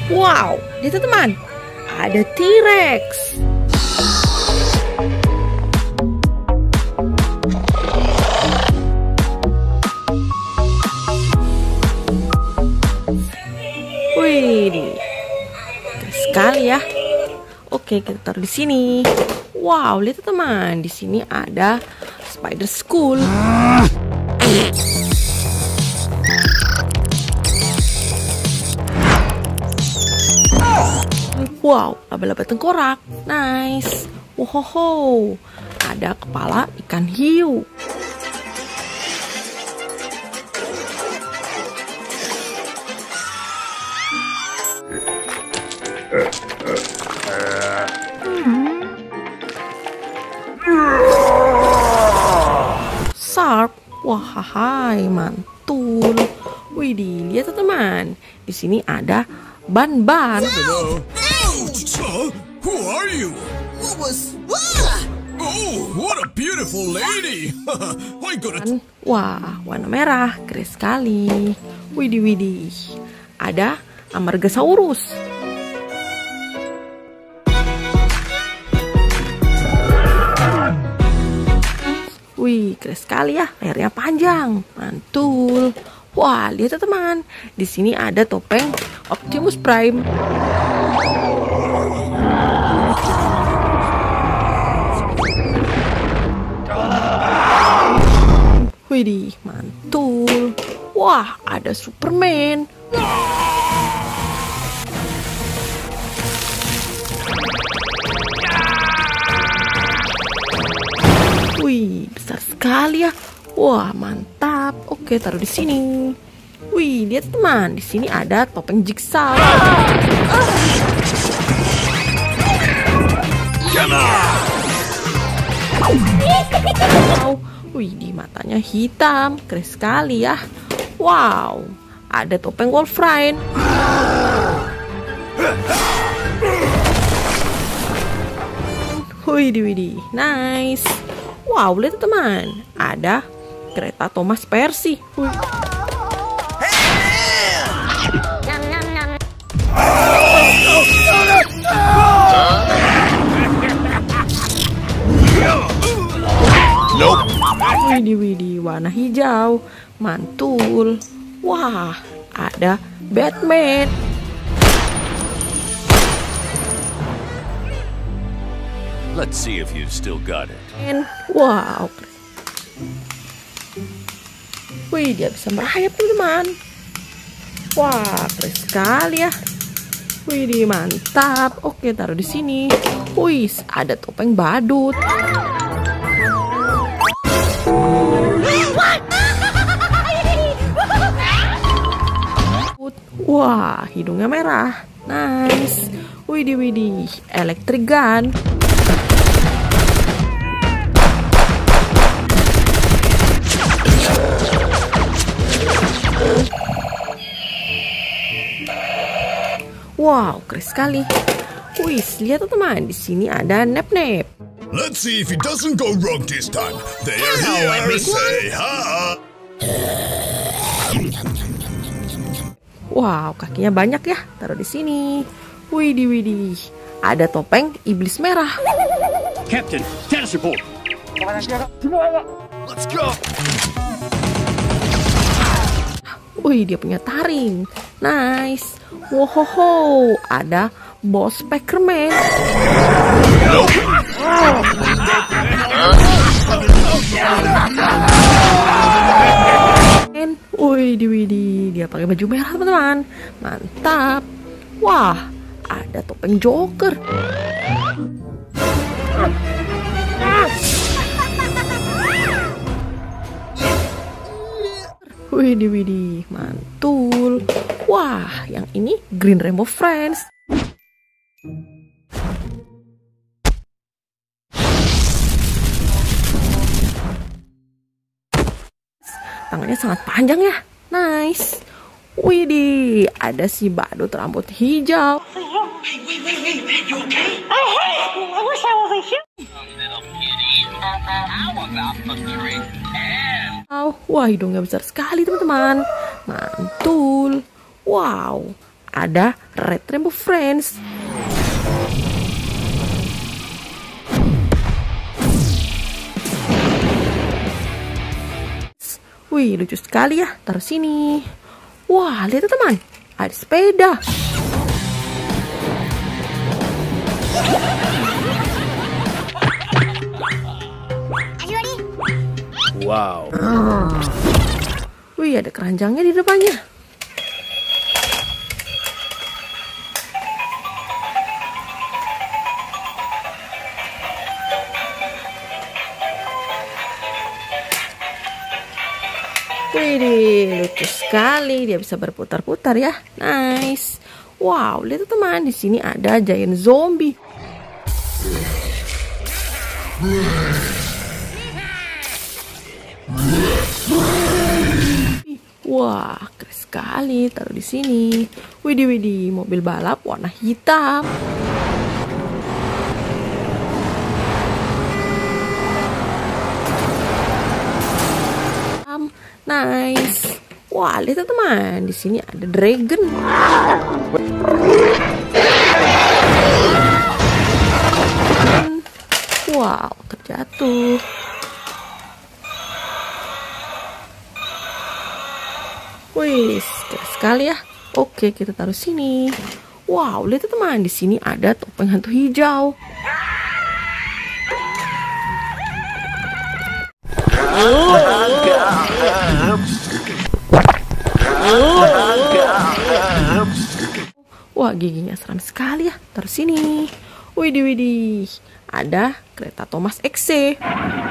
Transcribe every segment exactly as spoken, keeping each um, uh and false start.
Wow, lihat teman, ada T-Rex. Wih, keren sekali ya. Oke, kita taruh di sini. Wow, lihat teman, di sini ada Spider School. Wow, laba-laba tengkorak. Nice. Wow, ada kepala ikan hiu. Shark. Wah, hai, mantul. Wih, lihat teman. Di sini ada ban-ban. Who are you? What was... Ah! Oh, what a beautiful lady! I gotta... Wah, warna merah, keren sekali. Widih, widih. Ada Amargasaurus. Wih, keren sekali ya, lehernya panjang, mantul. Wah, lihat ya, teman, di sini ada topeng Optimus Prime. Widih, mantul. Wah, ada Superman. Wih, besar sekali ya. Wah, mantap. Oke, taruh di sini. Wih, lihat teman, di sini ada topeng Jigsaw. Wow, wih, di matanya hitam, keren sekali ya. Wow, ada topeng Wolverine. Wih, widih, nice. Wow, lihat teman, ada kereta Thomas Percy. Wih. Nope. Widih, widih, warna hijau, mantul. Wah, ada Batman. Let's see if you've still got it. Wow. Wih, dia bisa merayap teman. Wah, keren sekali ya. Wih, mantap. Oke, taruh di sini. Wih, ada topeng badut. Wah, hidungnya merah. Nice. Widih, widih, electric gun. Wow, keren sekali. Wih, lihat teman, di sini ada Nep-Nep. Let's see if it doesn't go wrong this time. They are here. Say hi. Wow, kakinya banyak ya. Taruh di sini. Widih, widih. Ada topeng iblis merah. Captain, status report. Let's go. Wih, dia punya taring. Nice. Wow, ada bos Packerman. Wih, widih, dia pakai baju merah teman-teman. Mantap. Wah, ada topeng Joker. Widih, widih, mantul. Wah, yang ini Green Rainbow Friends. Tangannya sangat panjang ya. Nice. Widih, ada si badut rambut hijau. Oh, wah, hidungnya besar sekali teman-teman. Mantul. Wow, ada Red Rainbow Friends. Wih, lucu sekali ya. Taruh sini. Wah, lihat tuh teman, ada sepeda. Wow. Wih, ada keranjangnya di depannya. Wih, lucu sekali. Dia bisa berputar-putar ya. Nice. Wow, lihat tuh teman, di sini ada giant zombie. Wah, keren sekali. Taruh di sini. Widih, widih, mobil balap warna hitam. Nice. Wah, lihat teman, di sini ada dragon. Wow, terjatuh. Wih, keren sekali ya. Oke, kita taruh sini. Wow, lihat teman, di sini ada topeng hantu hijau. Wah, giginya seram sekali ya. Taruh sini. Widih, widih. Ada kereta Thomas X C.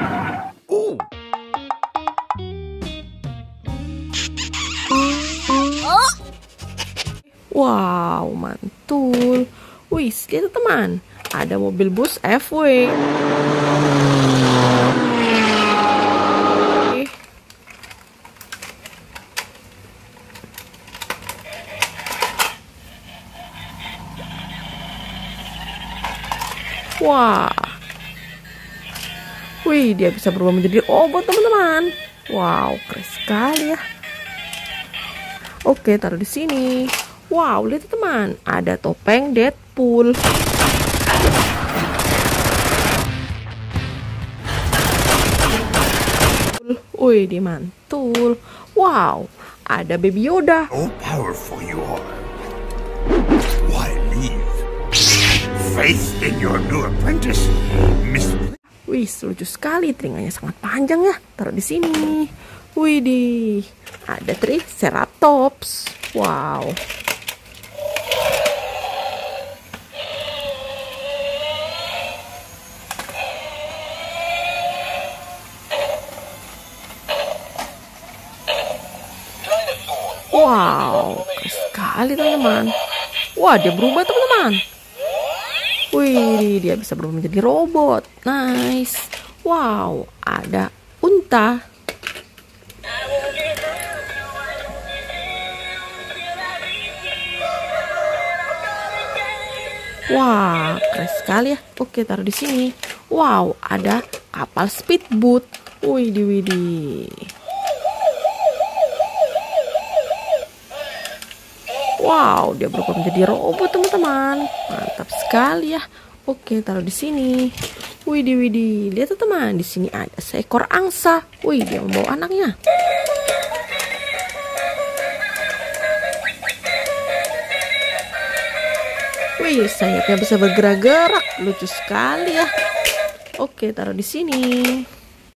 Wow, mantul. Wih, lihat teman, ada mobil bus F W. Wah. Wih, dia bisa berubah menjadi robot, teman-teman. Wow, keren sekali ya. Oke, taruh di sini. Wow, lihat teman, ada topeng Deadpool. Wih, dia mantul. Wow, ada Baby Yoda. How powerful you are. Why leave? Faith in your new apprentice, Miss. Wih, lucu sekali, telinganya sangat panjang ya. Taruh di sini. Widih, ada Triceratops. Wow. Wow, keren sekali teman-teman. Wah, dia berubah teman-teman. Wih, dia bisa berubah menjadi robot. Nice. Wow, ada unta. Wah, keren sekali ya. Oke, taruh di sini. Wow, ada kapal speedboat. Widih, widih. Wow, dia berubah menjadi robot teman-teman. Mantap sekali ya. Oke, taruh di sini. Widih, widih. Lihat tuh teman, di sini ada seekor angsa. Wih, dia membawa anaknya. Wih, sayapnya bisa bergerak-gerak. Lucu sekali ya. Oke, taruh di sini.